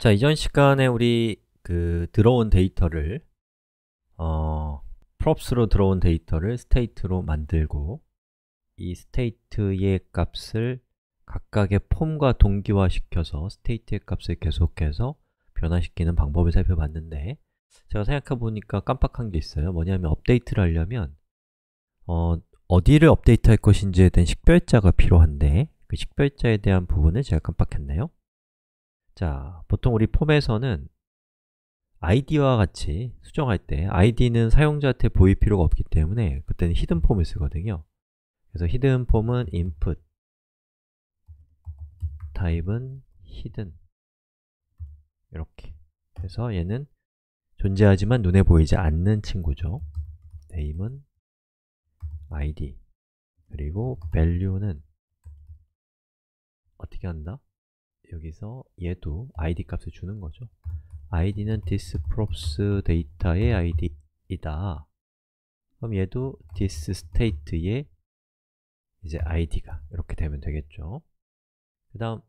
자, 이전 시간에 우리 들어온 데이터를 props로 들어온 데이터를 state로 만들고 이 state의 값을 각각의 폼과 동기화시켜서 state의 값을 계속해서 변화시키는 방법을 살펴봤는데 제가 생각해보니까 깜빡한 게 있어요. 뭐냐면 업데이트를 하려면 어디를 업데이트할 것인지에 대한 식별자가 필요한데 그 식별자에 대한 부분을 제가 깜빡했네요. 자, 보통 우리 폼에서는 id와 같이 수정할 때 id는 사용자한테 보일 필요가 없기 때문에 그때는 히든 폼을 쓰거든요. 그래서 히든 폼은 input, type은 hidden 이렇게 해서 얘는 존재하지만 눈에 보이지 않는 친구죠. name은 id 그리고 value는 어떻게 한다? 여기서 얘도 id 값을 주는 거죠. id는 thisprops 데이터의 id이다. 그럼 얘도 thisstate의 이제 id가 이렇게 되면 되겠죠. 그 다음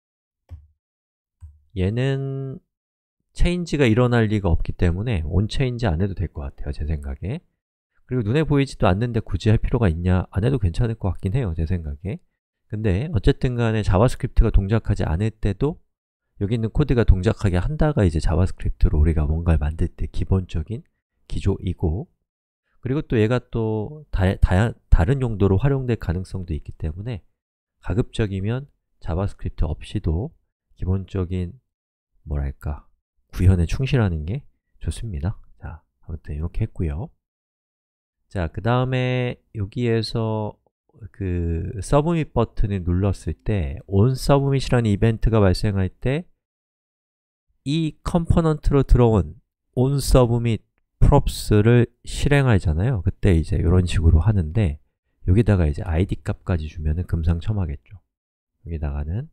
얘는 change가 일어날 리가 없기 때문에 onChange 안 해도 될 것 같아요, 제 생각에. 그리고 눈에 보이지도 않는데 굳이 할 필요가 있냐? 안 해도 괜찮을 것 같긴 해요, 제 생각에. 근데 어쨌든 간에 자바스크립트가 동작하지 않을 때도 여기 있는 코드가 동작하게 한다가 이제 자바스크립트로 우리가 뭔가를 만들 때 기본적인 기조이고, 그리고 또 얘가 또 다른 용도로 활용될 가능성도 있기 때문에 가급적이면 자바스크립트 없이도 기본적인 뭐랄까 구현에 충실하는 게 좋습니다. 자, 아무튼 이렇게 했고요. 자, 그 다음에 여기에서 그 서브밋 버튼을 눌렀을 때 onSubmit이라는 이벤트가 발생할 때 이 컴포넌트로 들어온 onSubmit props를 실행하잖아요. 그때 이제 이런 식으로 하는데 여기다가 이제 id 값까지 주면은 금상첨화겠죠. 여기다가는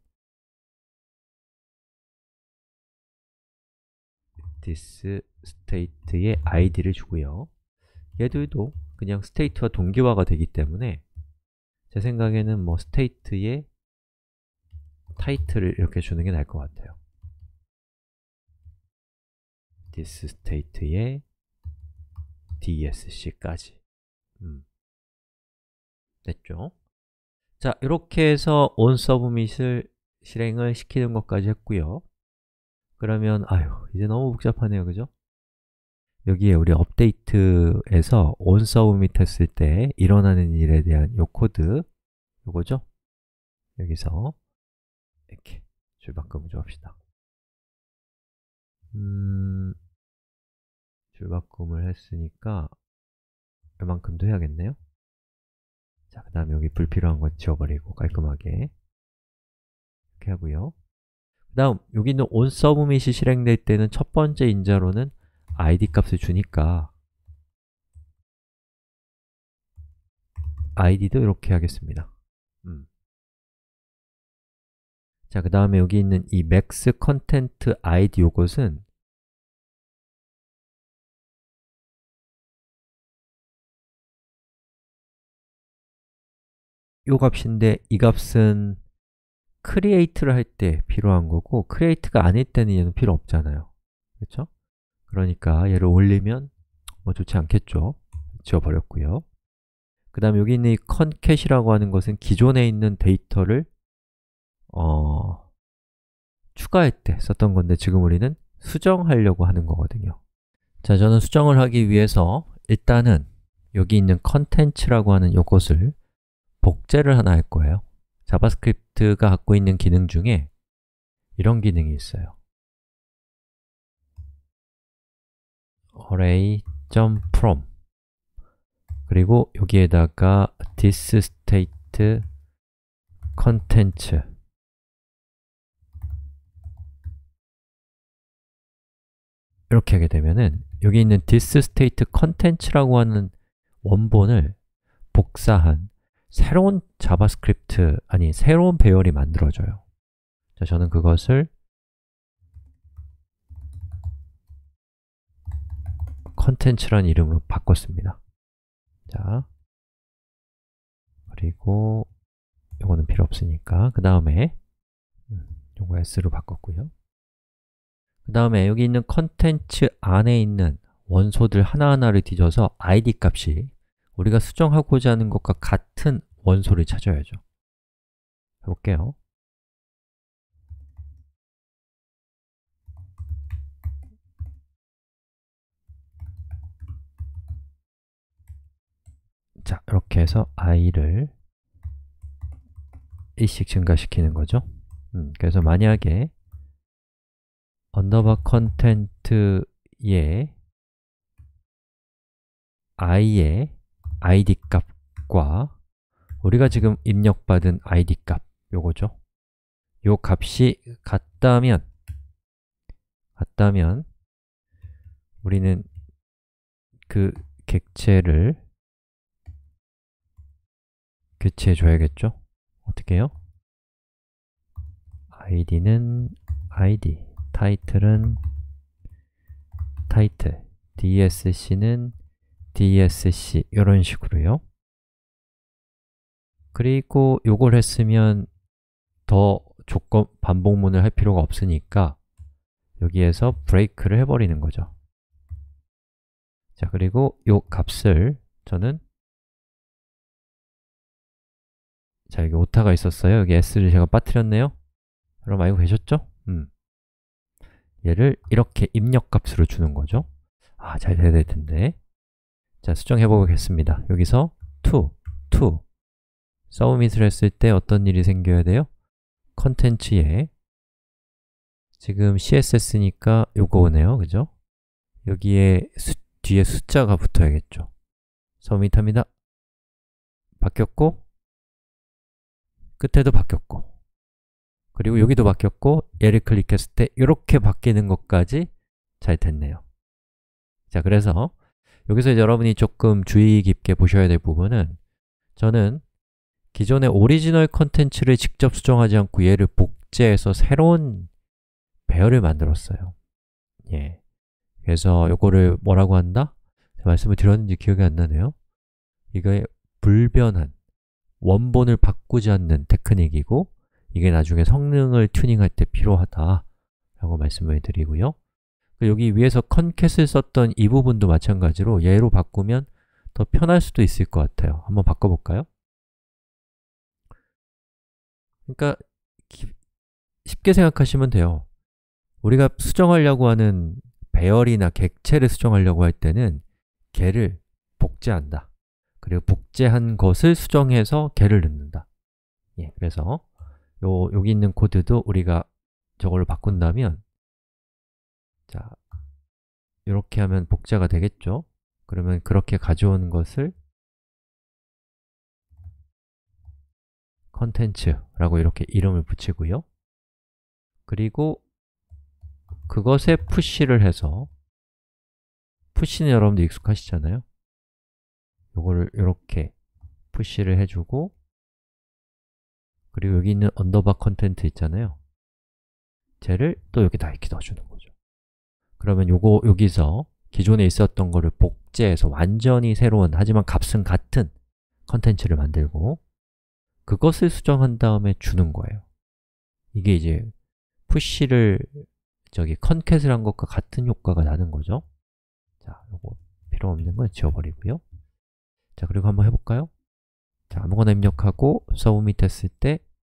thisState의 id를 주고요. 얘들도 그냥 state와 동기화가 되기 때문에 제 생각에는 뭐 state의 title을 이렇게 주는 게 나을 것 같아요. thisstate의 dsc까지 됐죠? 자, 이렇게 해서 onSubmit을 실행을 시키는 것까지 했고요. 그러면 이제 너무 복잡하네요, 그죠? 여기에 우리 업데이트에서 onSubmit 했을 때 일어나는 일에 대한 요 코드 요거죠? 여기서 이렇게 줄바꿈을 좀 합시다. 줄바꿈을 했으니까 이만큼도 해야겠네요. 자, 그 다음에 여기 불필요한 거 지워버리고 깔끔하게 이렇게 하고요. 그 다음 여기 있는 onSubmit이 실행될 때는 첫 번째 인자로는 id 값을 주니까 id도 이렇게 하겠습니다. 자, 그 다음에 여기 있는 이 max content id 요것은 요 값인데 이 값은 create를 할 때 필요한 거고 create가 아닐 때는 얘는 필요 없잖아요. 그렇죠? 그러니까 얘를 올리면 뭐 좋지 않겠죠? 지워버렸고요. 그 다음에 여기 있는 이 concat이라고 하는 것은 기존에 있는 데이터를 추가할 때 썼던 건데 지금 우리는 수정하려고 하는 거거든요. 자, 저는 수정을 하기 위해서 일단은 여기 있는 content라고 하는 요것을 복제를 하나 할 거예요. 자바스크립트가 갖고 있는 기능 중에 이런 기능이 있어요. array.from 그리고 여기에다가 thisState contents 이렇게 하게 되면은 여기 있는 thisState contents라고 하는 원본을 복사한 새로운 자바스크립트, 새로운 배열이 만들어져요. 자, 저는 그것을 contents라는 이름으로 바꿨습니다. 자, 그리고 이거는 필요 없으니까 그 다음에 요거 s로 바꿨고요. 그 다음에 여기 있는 컨텐츠 안에 있는 원소들 하나하나를 뒤져서 id 값이 우리가 수정하고자 하는 것과 같은 원소를 찾아야죠. 해볼게요. 자, 이렇게 해서 i를 1씩 증가시키는 거죠. 그래서 만약에 언더바 컨텐트의 i의 id 값과 우리가 지금 입력받은 id 값, 요거죠. 요 값이 같다면 우리는 그 객체를 교체해 줘야겠죠. 어떻게 해요? id는 id, title은 title, dsc는 dsc 이런 식으로요. 그리고 요걸 했으면 더 조건 반복문을 할 필요가 없으니까 여기에서 브레이크를 해버리는 거죠. 자, 그리고 요 값을 저는 자, 여기 오타가 있었어요. 여기 s를 제가 빠뜨렸네요. 여러분 알고 계셨죠? 얘를 이렇게 입력값으로 주는 거죠. 아, 잘 돼야 될 텐데. 자, 수정해 보겠습니다. 여기서 to 서브밋을 했을 때 어떤 일이 생겨야 돼요? 컨텐츠에 지금 css니까 요거 오네요. 그죠? 여기에 뒤에 숫자가 붙어야겠죠. 서브밋합니다. 바뀌었고 끝에도 바뀌었고 그리고 여기도 바뀌었고 얘를 클릭했을 때 이렇게 바뀌는 것까지 잘 됐네요. 자, 그래서 여기서 여러분이 조금 주의 깊게 보셔야 될 부분은 저는 기존의 오리지널 컨텐츠를 직접 수정하지 않고 얘를 복제해서 새로운 배열을 만들었어요. 예. 그래서 이거를 뭐라고 한다? 말씀을 드렸는지 기억이 안 나네요. 이게 불변한, 원본을 바꾸지 않는 테크닉이고 이게 나중에 성능을 튜닝할 때 필요하다 라고 말씀을 드리고요. 여기 위에서 컨캣을 썼던 이 부분도 마찬가지로 얘로 바꾸면 더 편할 수도 있을 것 같아요. 한번 바꿔볼까요? 그러니까 쉽게 생각하시면 돼요. 우리가 수정하려고 하는 배열이나 객체를 수정하려고 할 때는 걔를 복제한다. 그리고 복제한 것을 수정해서 걔를 넣는다. 예, 그래서 여기 있는 코드도 우리가 저걸로 바꾼다면 자, 이렇게 하면 복제가 되겠죠? 그러면 그렇게 가져온 것을 컨텐츠라고 이렇게 이름을 붙이고요. 그리고 그것에 푸시를 해서 푸시는 여러분들 익숙하시잖아요? 요거를 이렇게 푸시를 해주고 그리고 여기 있는 언더바 컨텐트 있잖아요. 쟤를 또 여기다 이렇게 넣어주는 거죠. 그러면 여기서 기존에 있었던 거를 복제해서 완전히 새로운 하지만 값은 같은 컨텐츠를 만들고 그것을 수정한 다음에 주는 거예요. 이게 이제 푸시를 컨캣을 한 것과 같은 효과가 나는 거죠. 자, 요거 필요 없는 건 지워버리고요. 자, 그리고 한번 해볼까요? 자, 아무거나 입력하고 서브밋 했을 때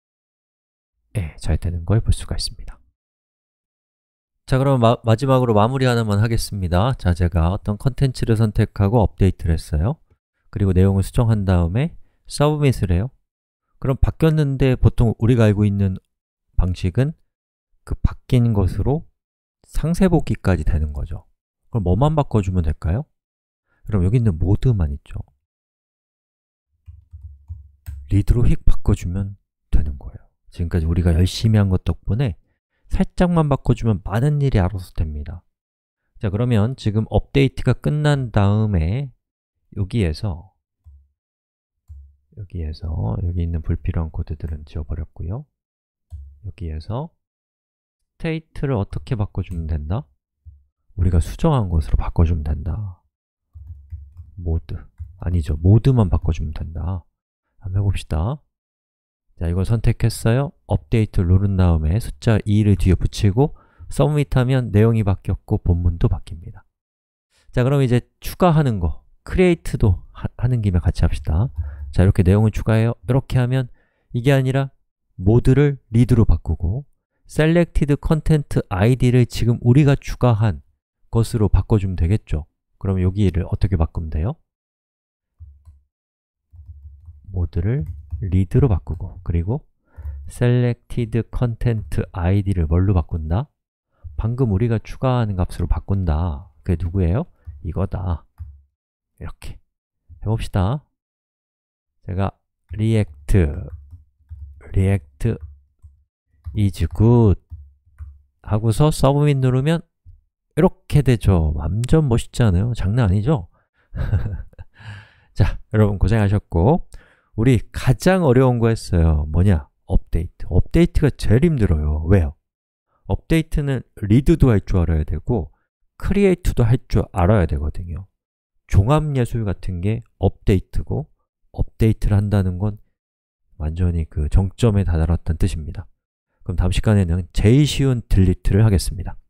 잘 되는 걸 볼 수가 있습니다. 자, 그럼 마지막으로 마무리 하나만 하겠습니다. 자, 제가 어떤 컨텐츠를 선택하고 업데이트를 했어요. 그리고 내용을 수정한 다음에 서브밋을 해요. 그럼 바뀌었는데 보통 우리가 알고 있는 방식은 그 바뀐 것으로 상세복귀까지 되는 거죠. 그럼 뭐만 바꿔주면 될까요? 그럼 여기 있는 모드만 있죠. 리드로 휙 바꿔주면 되는 거예요. 지금까지 우리가 열심히 한 것 덕분에 살짝만 바꿔주면 많은 일이 알아서 됩니다. 자, 그러면 지금 업데이트가 끝난 다음에 여기에서 여기 있는 불필요한 코드들은 지워버렸고요. 여기에서 state를 어떻게 바꿔주면 된다? 우리가 수정한 것으로 바꿔주면 된다. 모드, 아니죠. 모드만 바꿔주면 된다. 한번 해봅시다. 자, 이걸 선택했어요. 업데이트 누른 다음에 숫자 2를 뒤에 붙이고 서브미트 하면 내용이 바뀌었고 본문도 바뀝니다. 자, 그럼 이제 추가하는 거, create도 하는 김에 같이 합시다. 자, 이렇게 내용을 추가해요. 이렇게 하면 이게 아니라 모드를 read로 바꾸고 selected content id를 지금 우리가 추가한 것으로 바꿔주면 되겠죠. 그럼 여기를 어떻게 바꾸면 돼요? 모드를 read로 바꾸고, 그리고 selected content id를 뭘로 바꾼다? 방금 우리가 추가하는 값으로 바꾼다. 그게 누구예요? 이거다. 이렇게 해봅시다. 제가 react is good 하고서 submit 누르면 이렇게 되죠. 완전 멋있지 않아요? 장난 아니죠? 자, 여러분 고생하셨고, 우리 가장 어려운 거 했어요. 뭐냐? 업데이트. 업데이트가 제일 힘들어요. 왜요? 업데이트는 read도 할 줄 알아야 되고 create도 할 줄 알아야 되거든요. 종합예술 같은 게 업데이트고, 업데이트를 한다는 건 완전히 그 정점에 다다랐다는 뜻입니다. 그럼 다음 시간에는 제일 쉬운 딜리트를 하겠습니다.